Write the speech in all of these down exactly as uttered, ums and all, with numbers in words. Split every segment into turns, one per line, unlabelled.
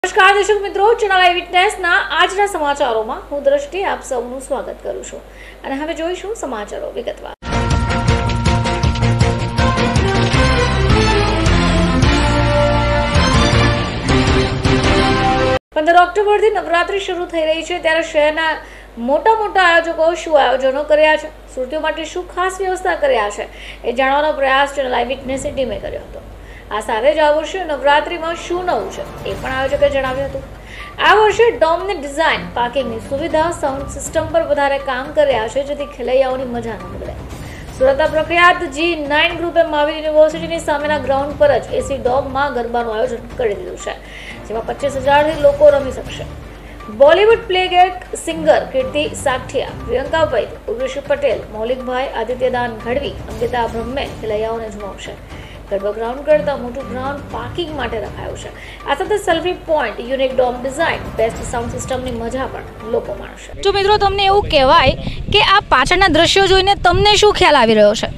नमस्कार दर्शक मित्रों, चैनल आई विटनेसના આજના સમાચારોમાં હું દ્રષ્ટિ આપ સૌનું સ્વાગત કરું છું અને હવે જોઈશું સમાચારો વિગતવાર। पंद्रह ऑक्टोबरથી નવરાત્રી શરૂ થઈ રહી છે ત્યારે શહેરના મોટા મોટા આયોજકો શું આયોજનો કર્યા છે, સુરતીઓ માટે શું ખાસ વ્યવસ્થા કર્યા છે એ જાણવાનો પ્રયાસ ચેનલ આઈ વિટનેસની ટીમે કર્યો હતો। આ સાથે જ આ વર્ષે નવરાત્રીમાં શું નવું છે એ પણ આયોજકે જણાવ્યું હતું। આ વર્ષે ડોમની ડિઝાઇન, પાર્કિંગની સુવિધા, સાઉન્ડ સિસ્ટમ પર વધારે કામ કર્યા છે જેથી ખેલૈયાઓની મજા ન બગડે। સુરતના પ્રખ્યાત જી નાઇન ગ્રુપે મહાવીર યુનિવર્સિટીની સામેના ગ્રાઉન્ડ પર જ એસી ડોમમાં ગરબાનું આયોજન કરી દીધું છે, જેમાં પચીસ હજારથી લોકો રમી શકશે। બોલિવૂડ પ્લેબેક સિંગર કીર્તિ સાઠિયા, પ્રિયંકા વૈદ, ઉર્વશી પટેલ, મૌલિકભાઈ, આદિત્યદાન ગઢવી, અંકિતા બ્રહ્મે ખેલૈયાઓને જમાવશે। ગરબા ગ્રાઉન્ડ કરતાં મોટું ગ્રાઉન્ડ પાર્કિંગ માટે રખાયું છે। આ સાથે selfie point, unique dome design, best sound સિસ્ટમની મજા પણ લોકો માણશે। જો મિત્રો તમને એવું કહેવાય કે આ પાછળના દ્રશ્યો જોઈને તમને શું ખ્યાલ આવી રહ્યો છે,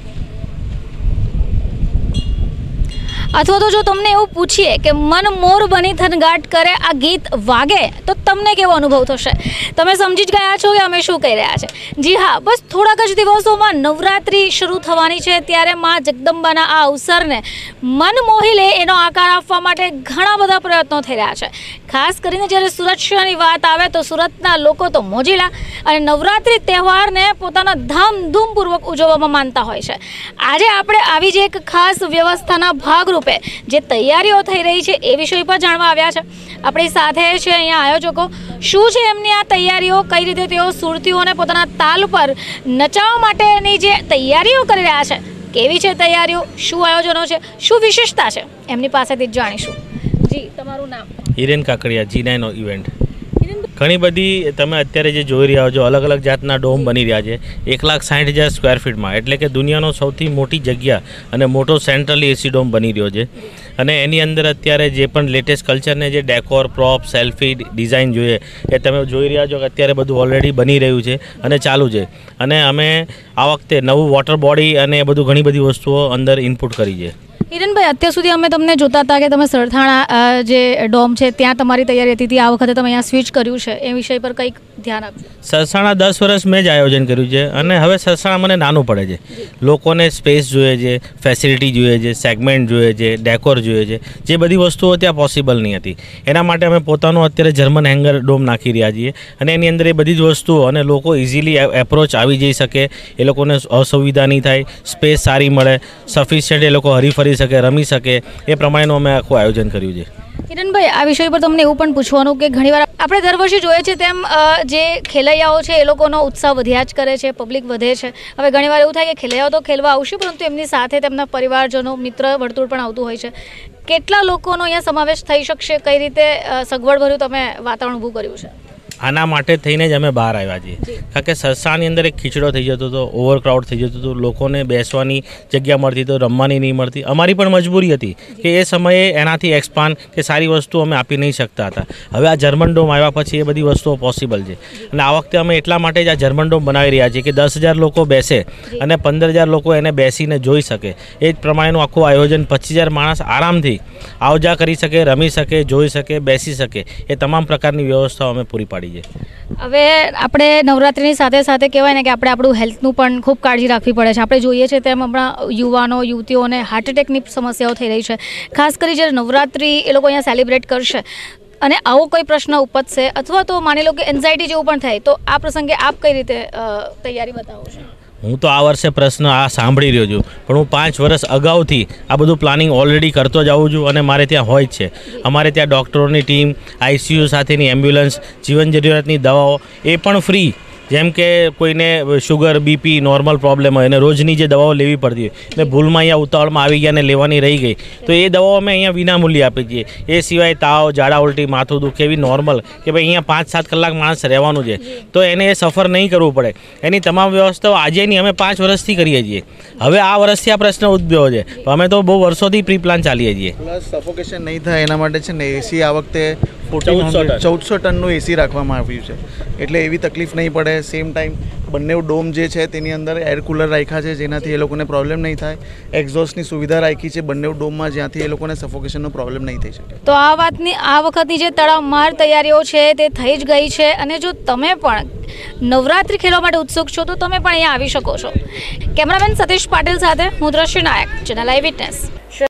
અથવા તો જો તમને એવું પૂછીએ કે મન મોર બની થનગાટ કરે આ ગીત વાગે તો તમને કેવો અનુભવ થશે? તમે સમજી જ ગયા છો કે અમે શું કહી રહ્યા છે। જી હા, બસ થોડાક જ દિવસોમાં નવરાત્રિ શરૂ થવાની છે ત્યારે માં જગદંબાના આ અવસરને મન મોહી લે એનો આકાર આપવા માટે ઘણા બધા પ્રયત્નો થઈ રહ્યા છે। ખાસ કરીને જ્યારે સુરત શહેરની વાત આવે તો સુરતના લોકો તો મોજીલા અને નવરાત્રિ તહેવારને પોતાના ધામધૂમપૂર્વક ઉજવવામાં માનતા હોય છે। આજે આપણે આવી જ એક ખાસ વ્યવસ્થાના ભાગરૂપે જે તૈયારીઓ થઈ રહી છે એ વિષય પર જાણવા આવ્યા છે। આપણી સાથે છે અહીંયા આયોજકો। શું છે એમની આ તૈયારીઓ, કઈ રીતે તેઓ સુરતીઓને પોતાના તાલ પર નચાવવા માટેની જે તૈયારીઓ કરી રહ્યા છે, કેવી છે તૈયારીઓ, શું આયોજનો છે, શું વિશેષતા છે, એમની પાસેથી જ જાણીશું। જી, તમારું નામ?
Hiren Kakadiya, G nine event. ઘણી બધી તમે અત્યારે જે જોઈ રહ્યા છો, અલગ અલગ જાતના ડોમ બની રહ્યા છે એક લાખ સાઠ હજાર સ્ક્વેર ફીટમાં, એટલે કે દુનિયાનો સૌથી મોટી જગ્યા અને મોટો સેન્ટ્રલી એસી ડોમ બની રહ્યો છે। અને એની અંદર અત્યારે જે પણ લેટેસ્ટ કલ્ચરને જે ડેકોર, પ્રોપ, સેલ્ફી ડિઝાઇન જોઈએ એ તમે જોઈ રહ્યા છો કે અત્યારે બધું ઓલરેડી બની રહ્યું છે અને ચાલુ છે। અને અમે આ વખતે નવું વોટર બોડી અને એ બધું ઘણી બધી વસ્તુઓ અંદર ઇનપુટ કરી છે।
હિરેનભાઈ, અત્યાર સુધી અમે તમને જોતા હતા કે તમે સરથાણા જે ડોમ છે ત્યાં તમારી તૈયારી હતી, આ વખતે તમે અહીંયા સ્વિચ કર્યું છે, એ વિષય પર કંઈક ધ્યાન આપજો।
સરસાણા દસ વર્ષ મેં જ આયોજન કર્યું છે અને હવે સરસાણા મને નાનું પડે છે। લોકોને સ્પેસ જોઈએ છે, ફેસિલિટી જોઈએ છે, સેગમેન્ટ જોઈએ છે, ડેકોર જોઈએ છે, જે બધી વસ્તુઓ ત્યાં પોસિબલ નહીં હતી। એના માટે અમે પોતાનું અત્યારે જર્મન હેંગર ડોમ નાખી રહ્યા છીએ અને એની અંદર એ બધી જ વસ્તુઓ અને લોકો ઇઝીલી એપ્રોચ આવી જઈ શકે, એ લોકોને અસુવિધા નહીં થાય, સ્પેસ સારી મળે, સફિશિયન્ટ એ લોકો હરીફરી શકે, રમી શકે, એ પ્રમાણેનું અમે આખું આયોજન કર્યું છે।
હિરેનભાઈ, આ વિષય પર તમને એવું પણ પૂછવાનું કે ઘણીવાર આપણે દર વર્ષે જોઈએ છે તેમ જે ખેલૈયાઓ છે એ લોકોનો ઉત્સાહ વધ્યા જ કરે છે, પબ્લિક વધે છે। હવે ઘણીવાર એવું થાય કે ખેલૈયાઓ તો ખેલવા આવશે પરંતુ એમની સાથે તેમના પરિવારજનો, મિત્ર વર્તુળ પણ આવતું હોય છે। કેટલા લોકોનો અહીંયા સમાવેશ થઈ શકશે, કઈ રીતે સગવડભર્યું તમે વાતાવરણ ઊભું કર્યું છે?
આના માટે થઈને જ અમે બહાર આવ્યા છીએ, કારણ કે સરસાની અંદર એક ખીચડો થઈ જતો હતો, ઓવરક્રાઉડ થઈ જતું હતું, લોકોને બેસવાની જગ્યા મળતી તો રમવાની નહીં મળતી। અમારી પણ મજબૂરી હતી કે એ સમયે એનાથી એક્સપાન્ડ કે સારી વસ્તુ અમે આપી નહીં શકતા હતા। હવે આ જર્મન ડોમ આવ્યા પછી એ બધી વસ્તુઓ પોસિબલ છે અને આ વખતે અમે એટલા માટે જ આ જર્મન ડોમ બનાવી રહ્યા છીએ કે દસ હજાર લોકો બેસે અને પંદર હજાર લોકો એને બેસીને જોઈ શકે। એ જ પ્રમાણેનું આખું આયોજન, પચીસ હજાર માણસ આરામથી આવજા કરી શકે, રમી શકે, જોઈ શકે, બેસી શકે, એ તમામ પ્રકારની વ્યવસ્થાઓ અમે પૂરી પાડી।
હવે આપણે નવરાત્રિની સાથે સાથે કહેવાય ને કે આપણે આપણું હેલ્થનું પણ ખૂબ કાળજી રાખવી પડે છે। આપણે જોઈએ છે તેમ હમણાં યુવાનો, યુવતીઓને હાર્ટ એટેકની સમસ્યાઓ થઈ રહી છે, ખાસ કરી જ્યારે નવરાત્રિ એ લોકો અહીંયા સેલિબ્રેટ કરશે અને આવો કોઈ પ્રશ્ન ઉપજશે અથવા તો માની લો કે એન્ઝાયટી જેવું પણ થાય તો આ પ્રસંગે આપ કઈ રીતે તૈયારી બતાવો છો?
હું તો આ વર્ષે પ્રશ્ન આ સાંભળી રહ્યો છું, પણ હું પાંચ વર્ષ અગાઉથી આ બધું પ્લાનિંગ ઓલરેડી કરતો જ આવું છું અને મારે ત્યાં હોય જ છે। અમારે ત્યાં ડૉક્ટરોની ટીમ, આઈસીયુ સાથેની એમ્બ્યુલન્સ, જીવન જરૂરિયાતની દવાઓ એ પણ ફ્રી। જેમ કે કોઈને શુગર, બીપી, નોર્મલ પ્રોબ્લેમ હોય અને રોજની જે દવાઓ લેવી પડતી હોય એટલે ભૂલમાં અહીંયા ઉતાવળમાં આવી ગયા અને લેવાની રહી ગઈ તો એ દવાઓ અમે અહીંયા વિનામૂલ્યે આપીએ છીએ। એ સિવાય તાવ, ઝાડા ઉલટી, માથું દુખ એવી નોર્મલ કે ભાઈ અહીંયા પાંચ સાત કલાક માણસ રહેવાનું છે તો એને એ સફર નહીં કરવું પડે, એની તમામ વ્યવસ્થાઓ આજે નહીં, અમે પાંચ વર્ષથી કરીએ છીએ। હવે આ વર્ષથી આ પ્રશ્ન ઉદ્ભવ્યો છે, અમે તો બહુ વર્ષોથી પ્રી પ્લાન ચાલીએ છીએ।
પ્લસ સફોકેશન નહીં થાય એના માટે છે ને એસી આ વખતે
ચૌદસો ટન.
ચૌદસો ટનનું એસી રાખવામાં આવ્યું છે, એટલે એવી તકલીફ નહીં પડે. સેમ ટાઈમ બંને ડોમ જે છે તેની અંદર એર કુલર રાખ્યા છે, જેનાથી એ લોકોને પ્રોબ્લેમ નહીં થાય. એક્ઝોસ્ટની સુવિધા રાખી છે બંને ડોમમાં, જ્યાંથી એ લોકોને સફોકેશનનો પ્રોબ્લેમ નહીં થઈ શકે.
તો આ વાતની આ વખતની જે તડામાર તૈયારીઓ છે તે થઈ જ ગઈ છે, અને જો તમે પણ નવરાત્રિ ખેલવા માટે ઉત્સુક છો તો તમે પણ અહીંયા આવી શકો છો. કેમેરામેન સતીશ પાટીલ સાથે હું દ્રશ્ય નાયક, ચેનલ આઈ વિટનેસ.